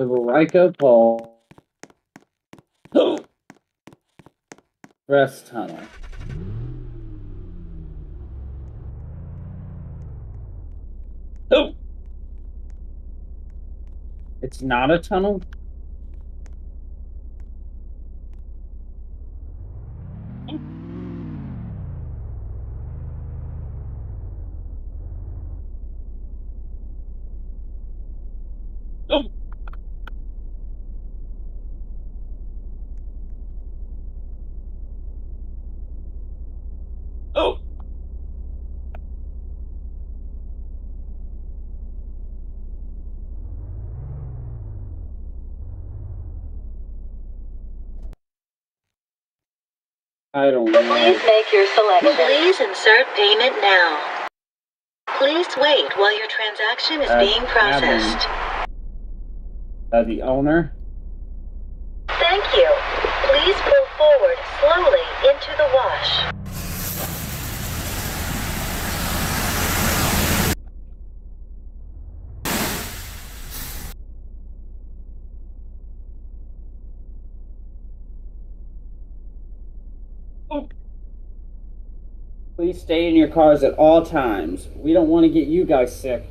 like a ball. Rest tunnel. It's not a tunnel? Oh. I don't know. Please make your selection. Please insert payment now. Please wait while your transaction is being processed. The owner? Thank you. Please pull forward slowly into the wash. Please stay in your cars at all times. We don't want to get you guys sick.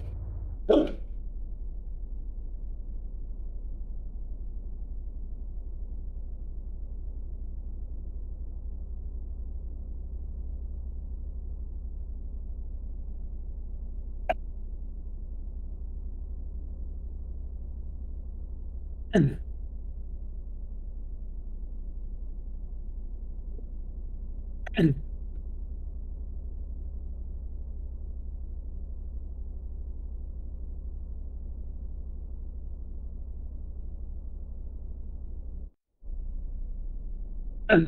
Be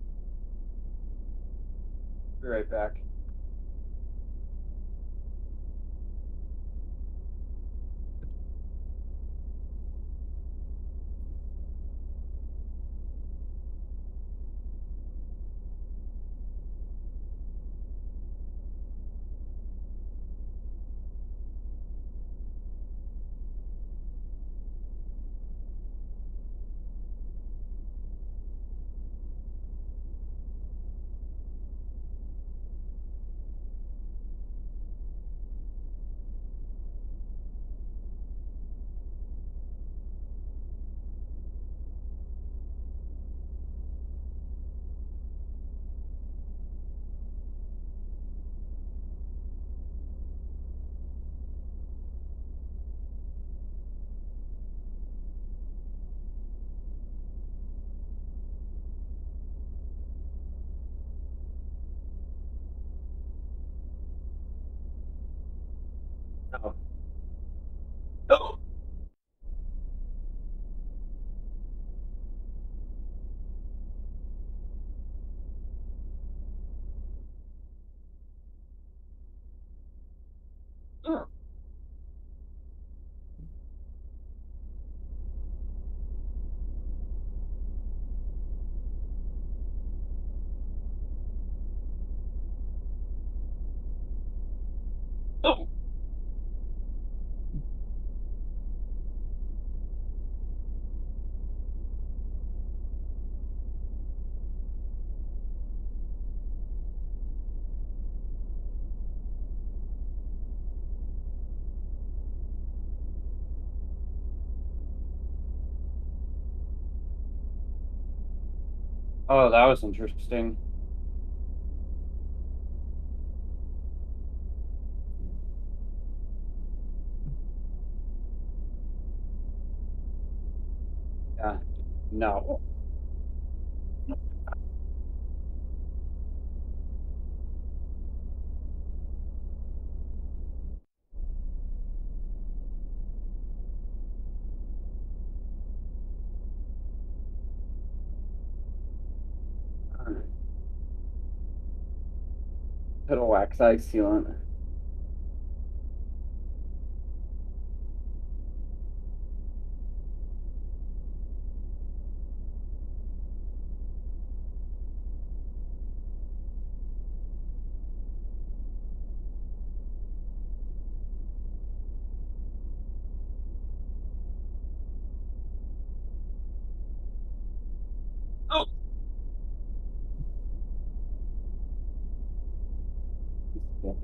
right back. Oh. Oh. Oh. Oh, that was interesting. Yeah. No. Put a wax ice sealant. Yeah.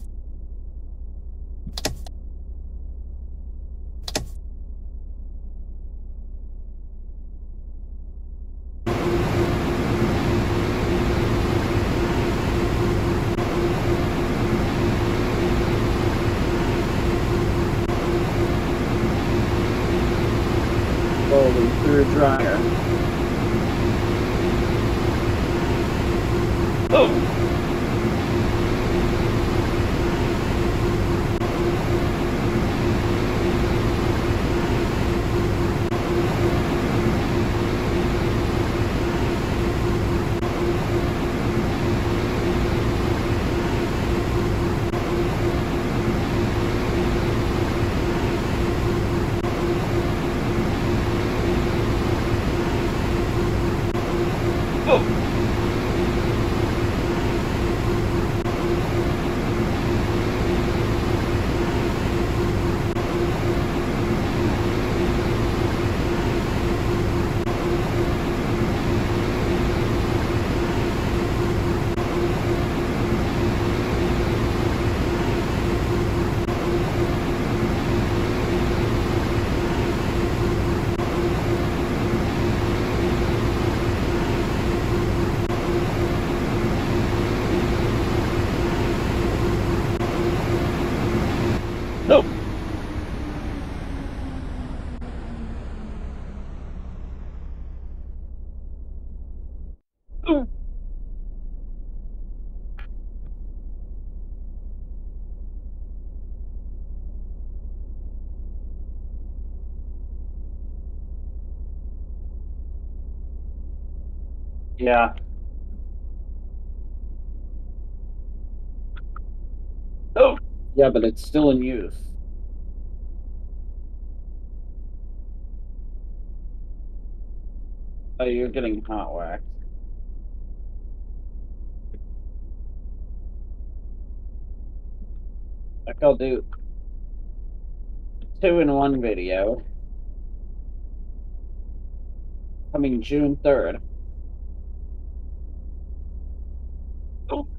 Slowly through a dryer. Oh! No. Oh. Yeah. Oh. Yeah, but it's still in use. Oh, you're getting hot wax. Like I'll do 2-in-1 video coming June 3rd. Oh.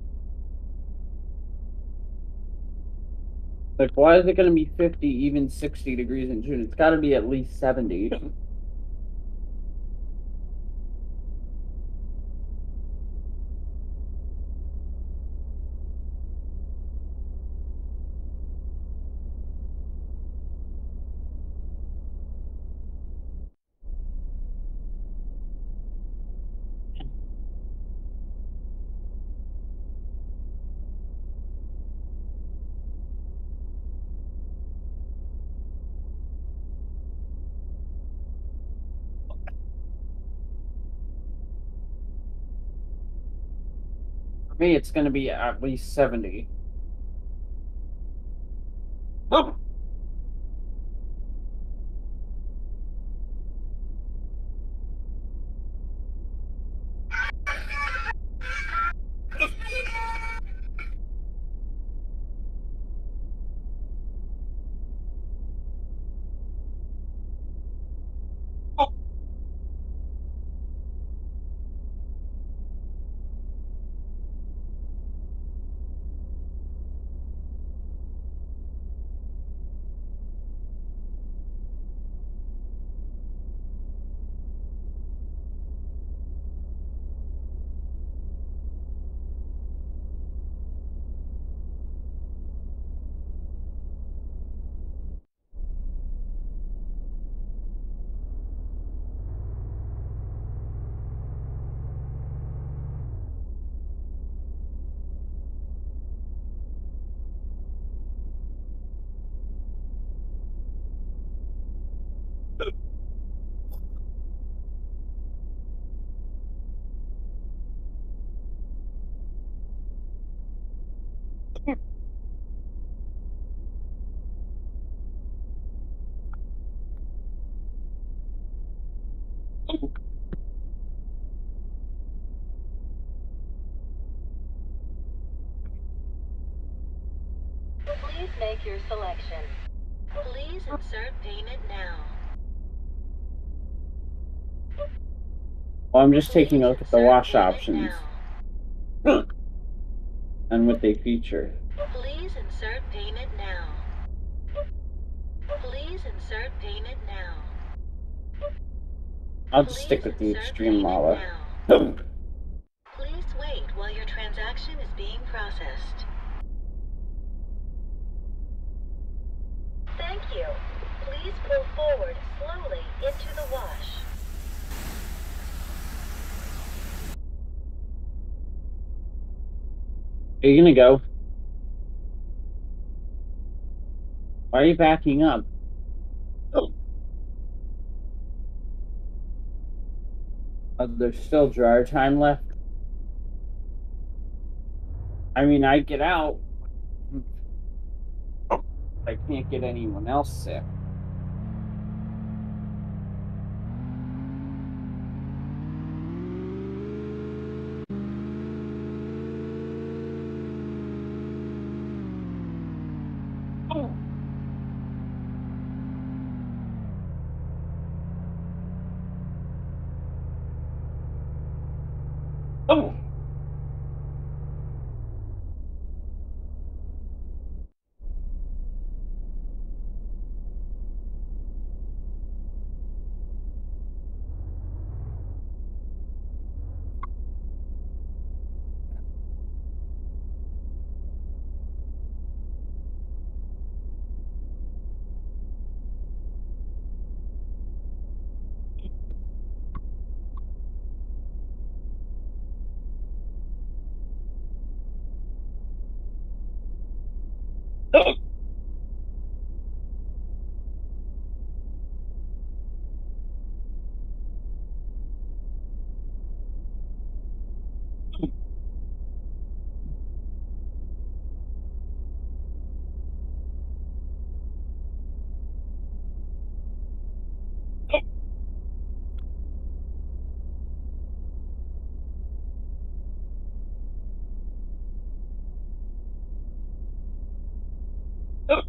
Like, why is it going to be 50, even 60 degrees in June? It's got to be at least 70. For me, it's going to be at least 70. Oh. Please make your selection. Please insert payment now. Well, I'm just taking a look at the wash options. and what they feature. Please insert payment now. Please insert payment now. I'll just stick with the extreme model. Please wait while your transaction is being processed. Thank you. Please pull forward slowly into the wash. Are you gonna go? Why are you backing up? Oh, there's still dryer time left. I mean, I get out. I can't get anyone else sick. Oh. Oh. Oh. Oh.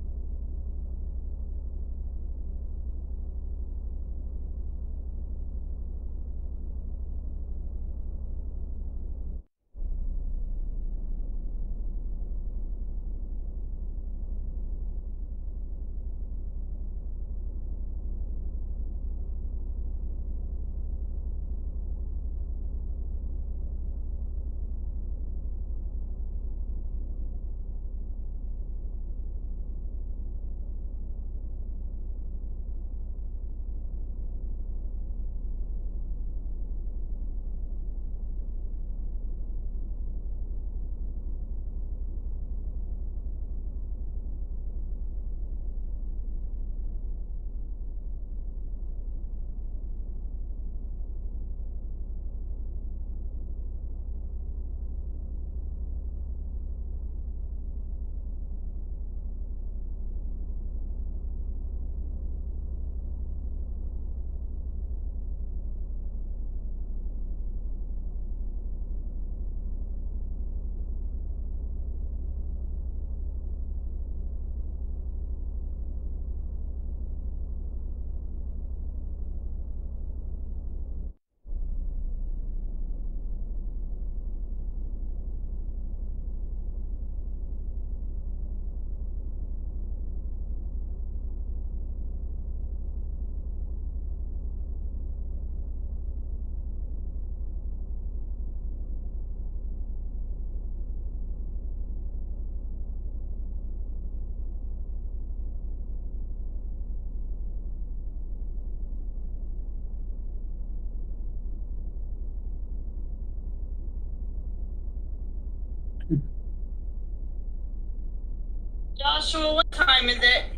Joshua, what time is it?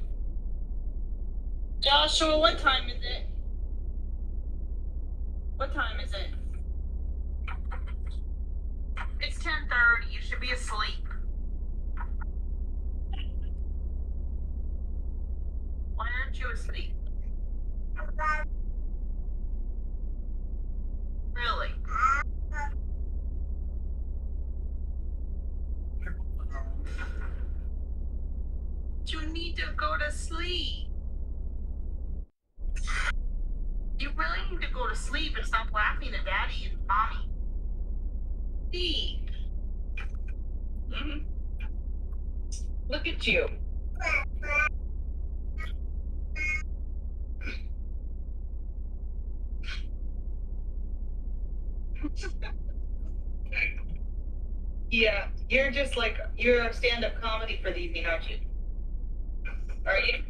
Joshua, what time is it? What time is it? It's 10:30. You should be asleep. Why aren't you asleep? Really? You need to go to sleep. You really need to go to sleep and stop laughing at Daddy and Mommy. Steve. Look at you. Yeah, you're just like, you're a stand-up comedy for the evening, aren't you? Are you?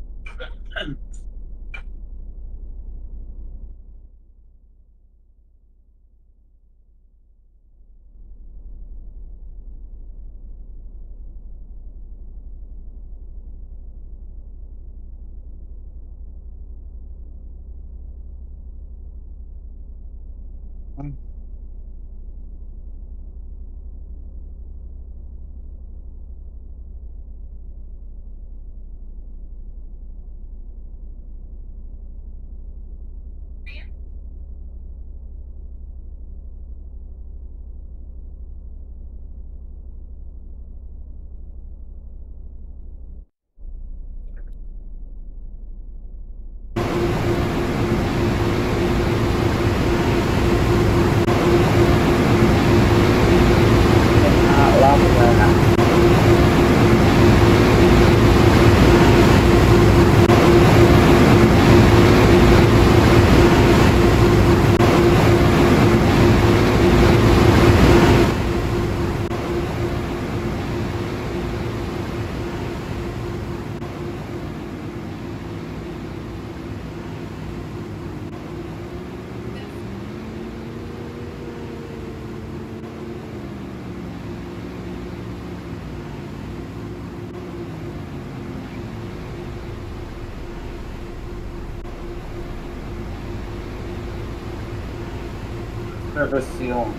Service seal.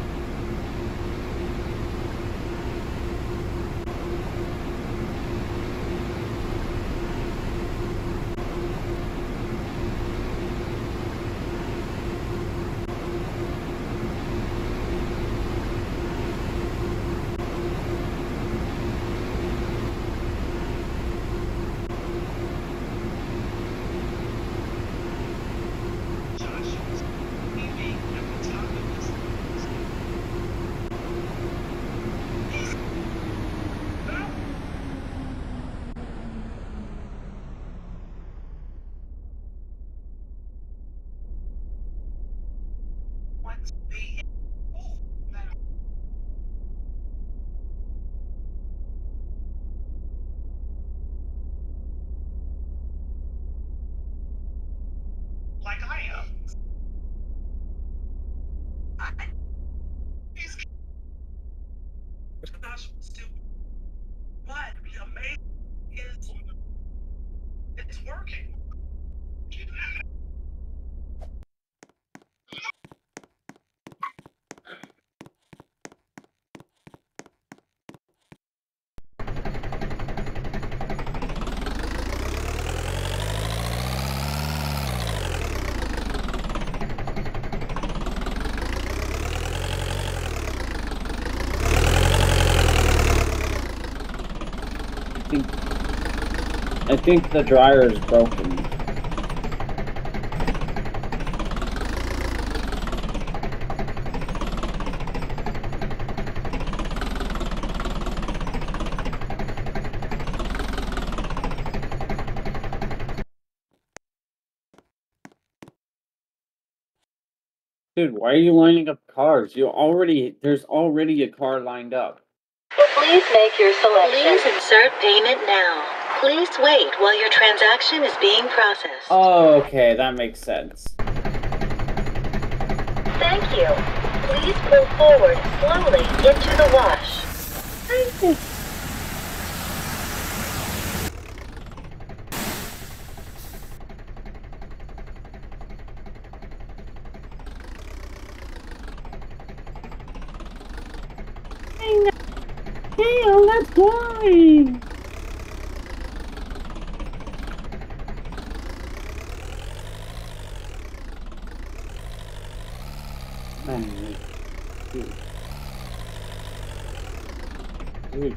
Like I am. But the amazing is it's working. I think the dryer is broken. Dude, why are you lining up cars? There's already a car lined up. Please make your selection. Please insert payment now. Please wait while your transaction is being processed. Oh, okay, that makes sense. Thank you. Please pull forward slowly into the wash. Thank you. Damn, that's why. Man, dude. Dude.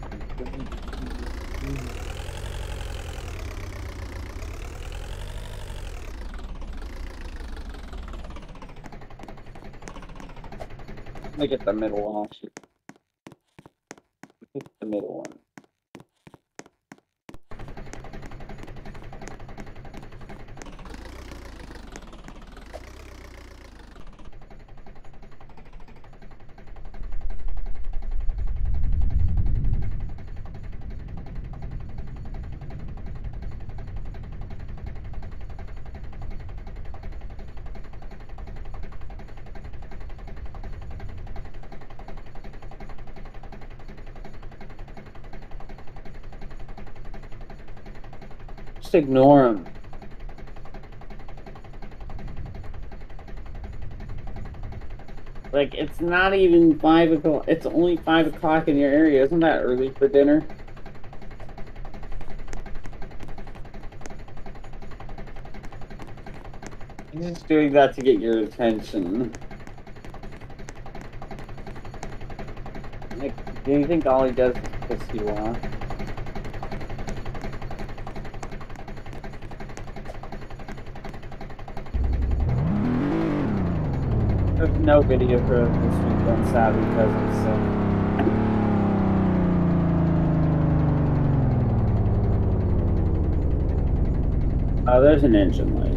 Let me get the middle one. I'll shoot. Pick the middle one. Just ignore him. Like, it's not even 5 o'clock. It's only 5 o'clock in your area. Isn't that early for dinner? He's just doing that to get your attention. Like, do you think all he does is piss you off? There's no video for this week on Saturday because I'm sick. Oh, there's an engine light.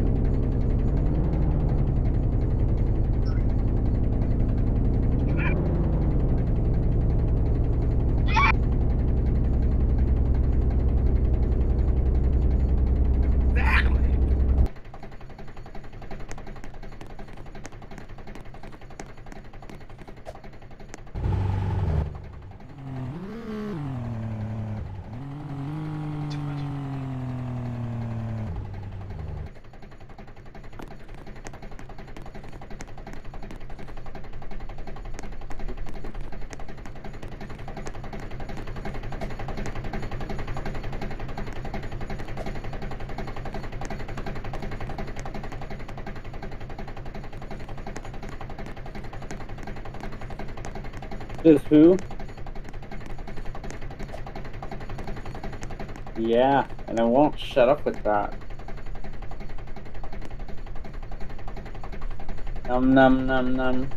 This who? Yeah, and I won't shut up with that. Num num num num.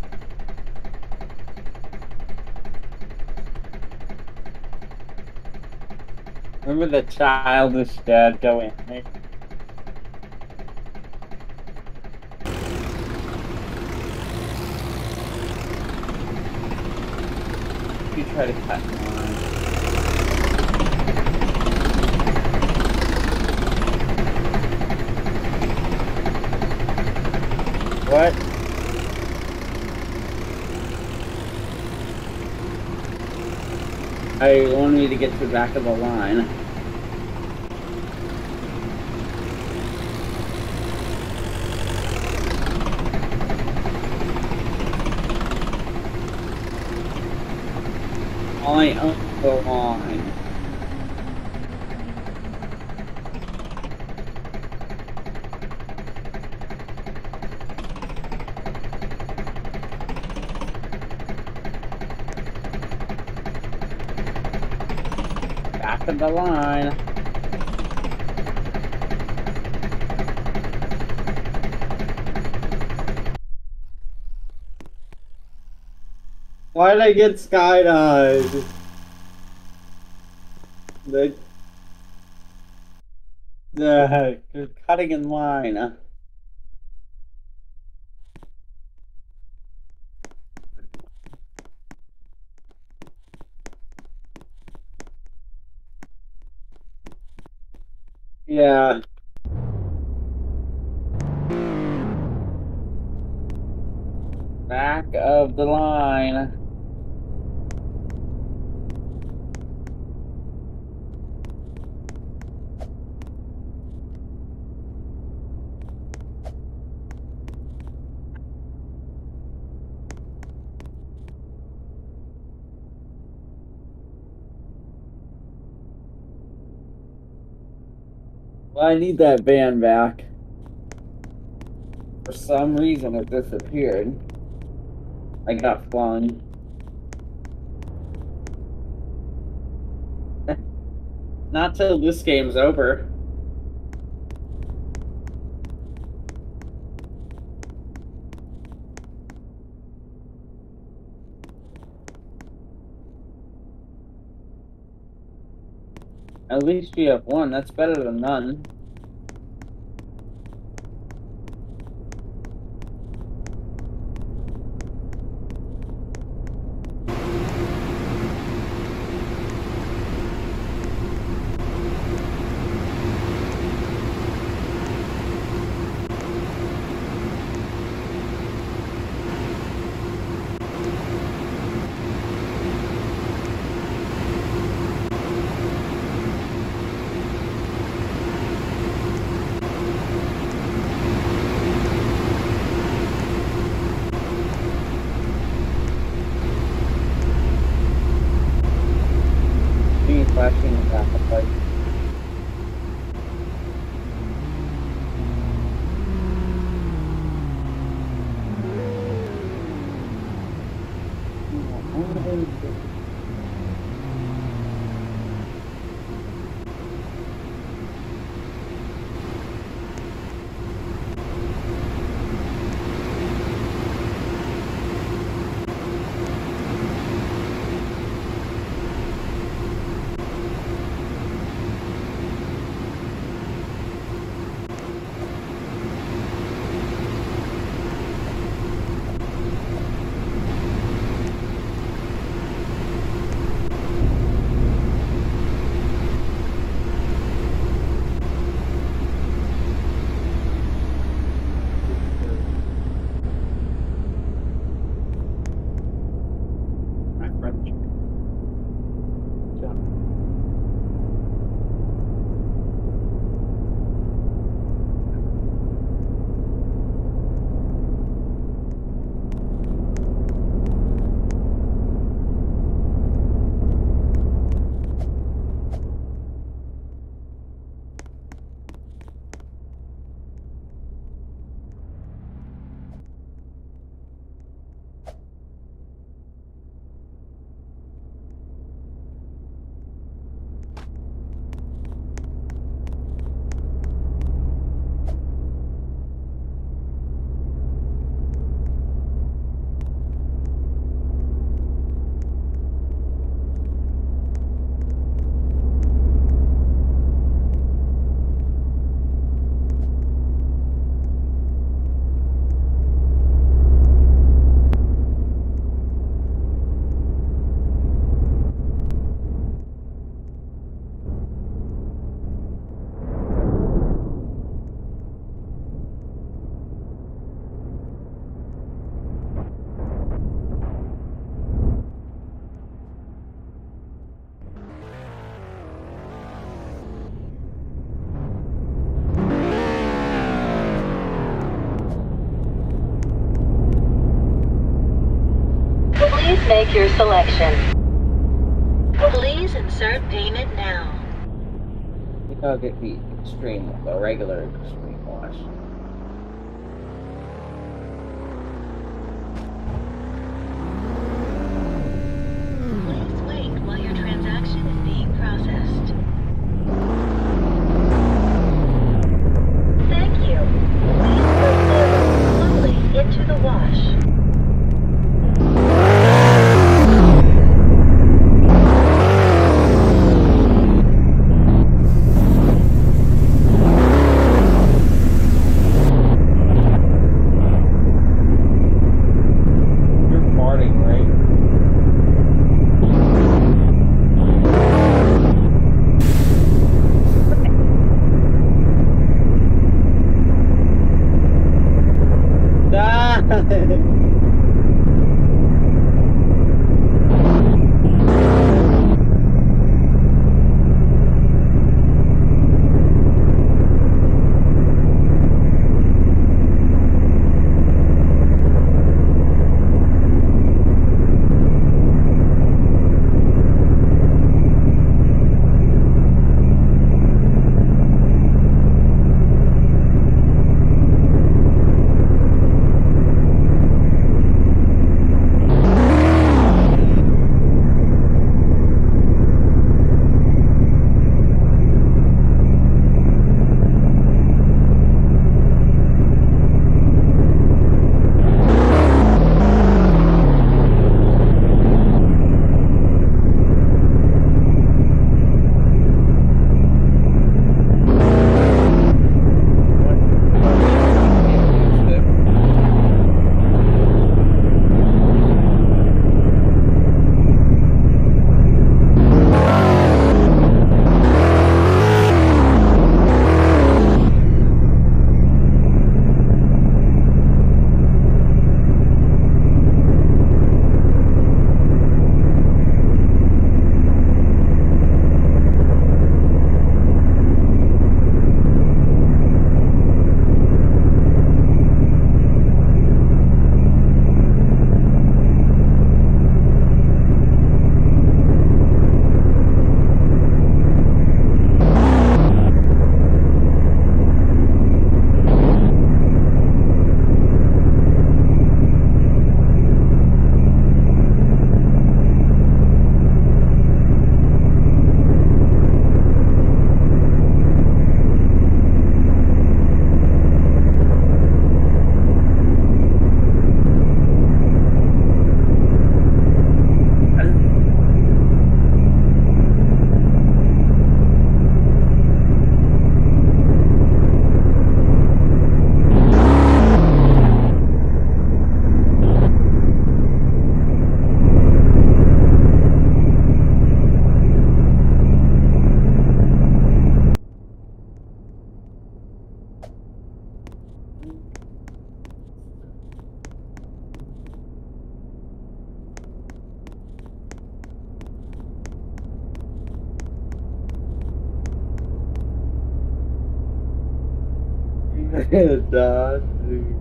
Remember the childish dad going, hey. You try to cut me on. What? I want me to get to the back of the line. I own the line. Back of the line. Why did I get skydived? You're cutting in line. Yeah. Back of the line. Well, I need that van back. For some reason it disappeared. I got flung. Not till this game's over. At least we have one. That's better than none. See flashing the backup light. Please make your selection. Please insert payment now. I think I'll get the extreme, the regular extreme wash. Please wait while your transaction is being processed. Thank you. Please proceed slowly into the wash. Dude.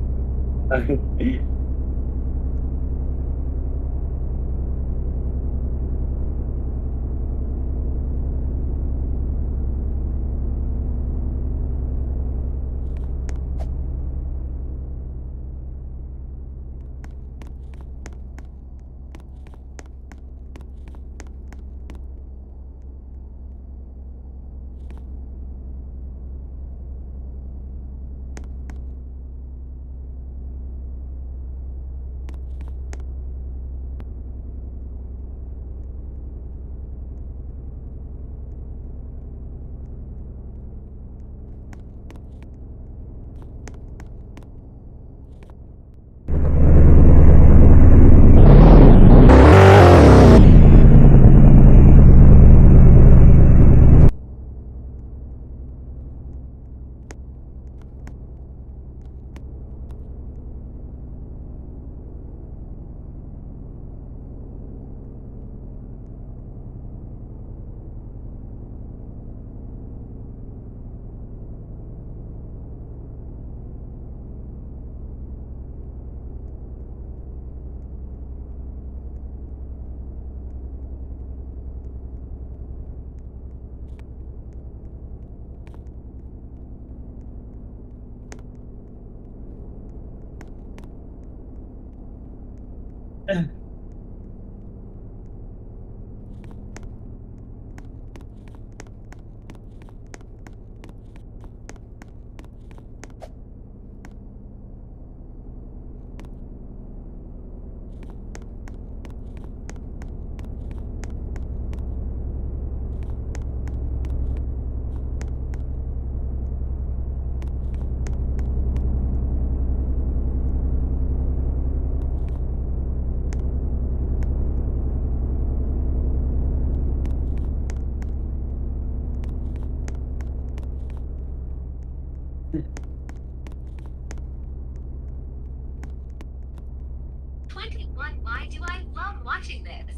Why do I love watching this?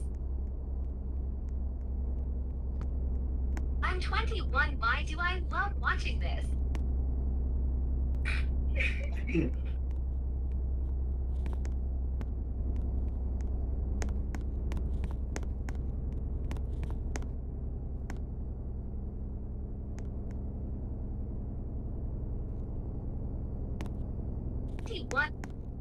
I'm 21. Why do I love watching this? What?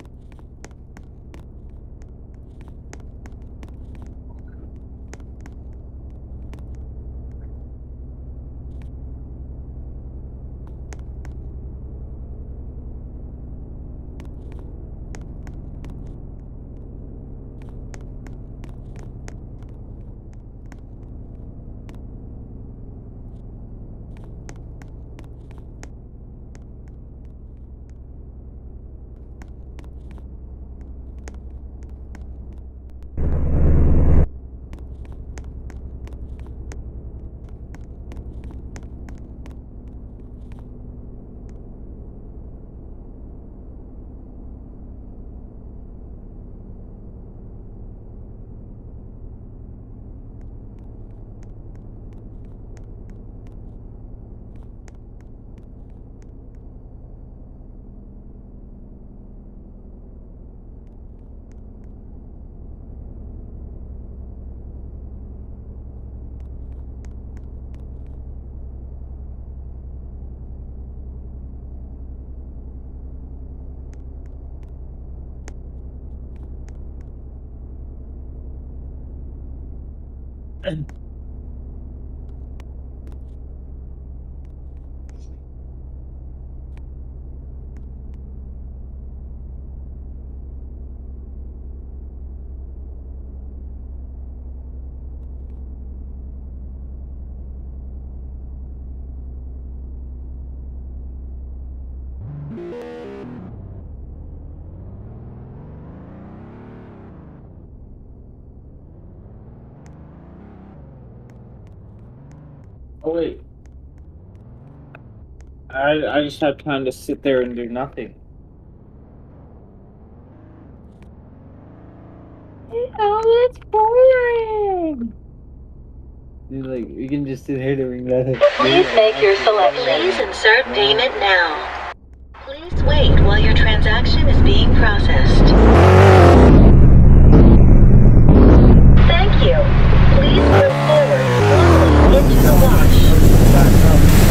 Oh wait. I just have time to sit there and do nothing. Oh, it's boring. Like we can just sit here doing nothing. Please make your selection. Please insert payment now. Please wait while your transaction is being processed. Thank you. Please move forward slowly into the wash.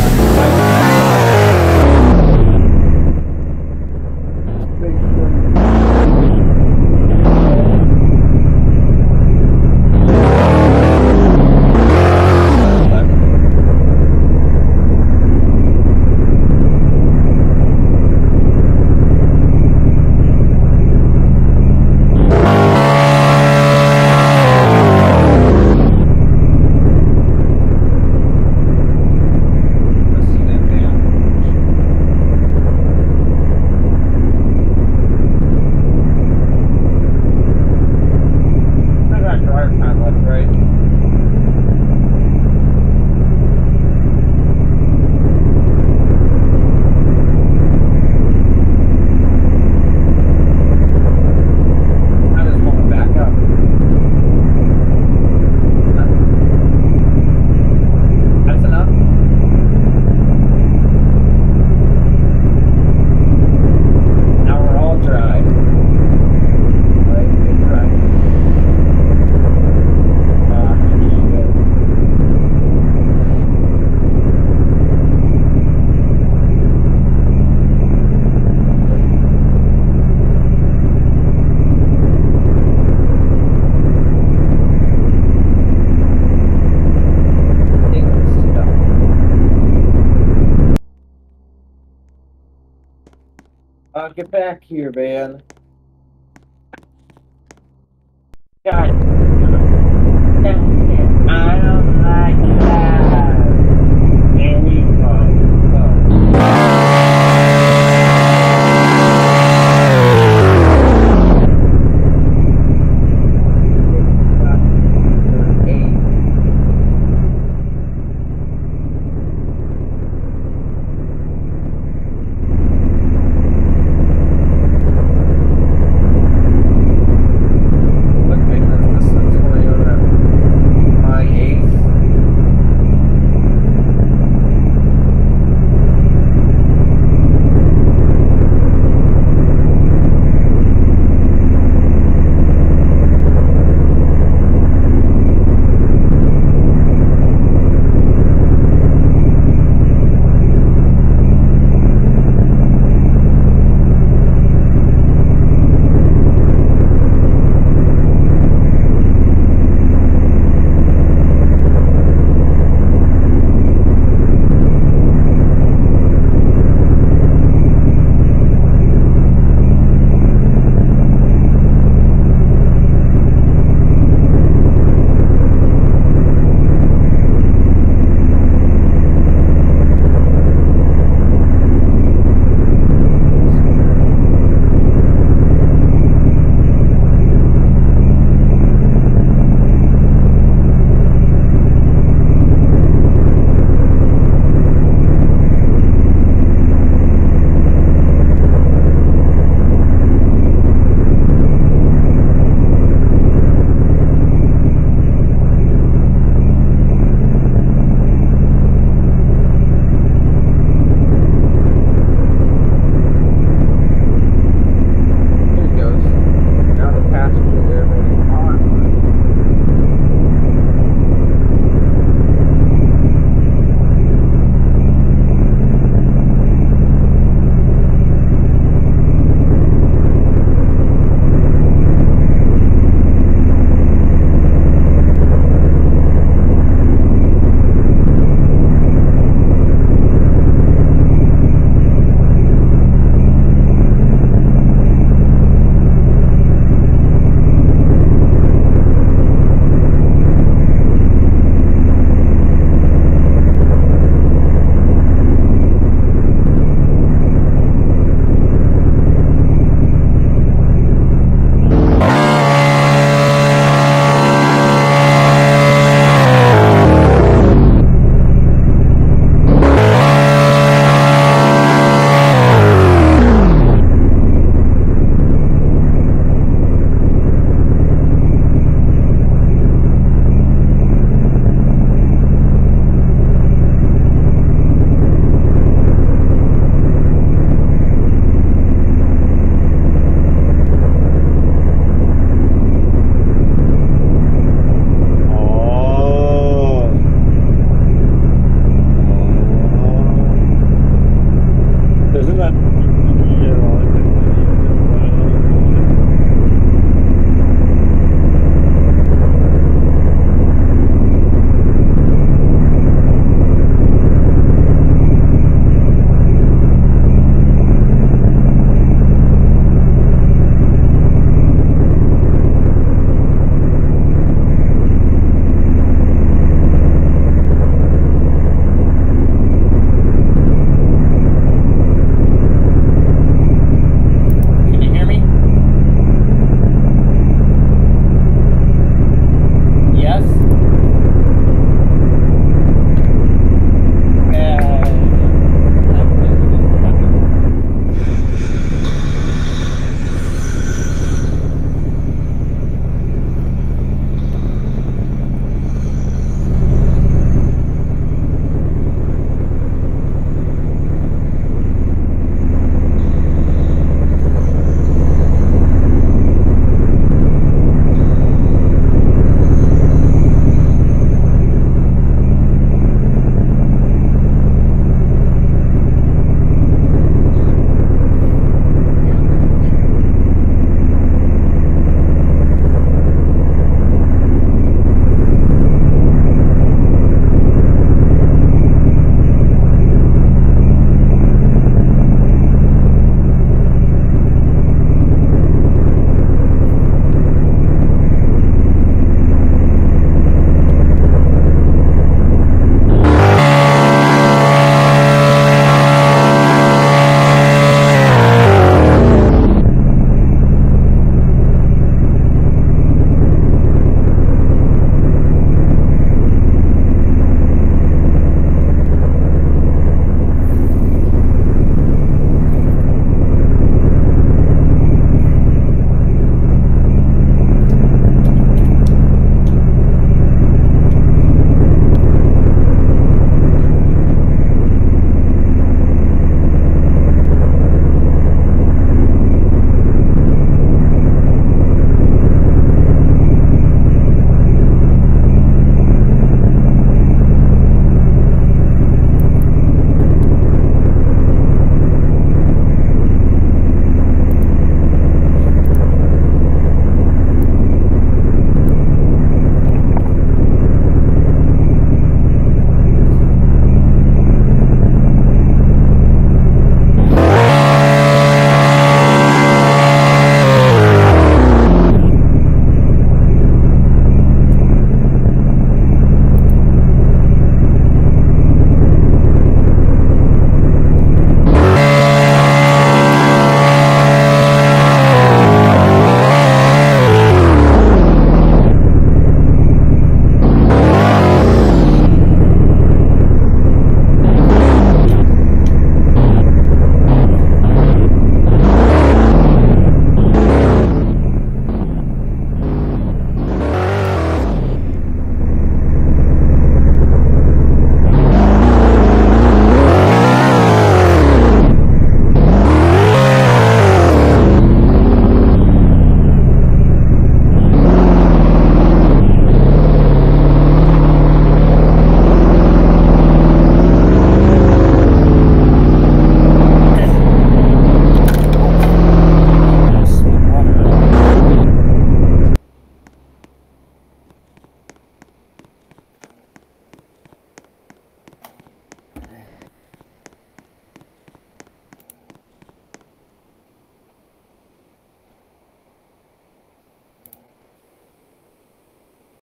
Get back here, man. God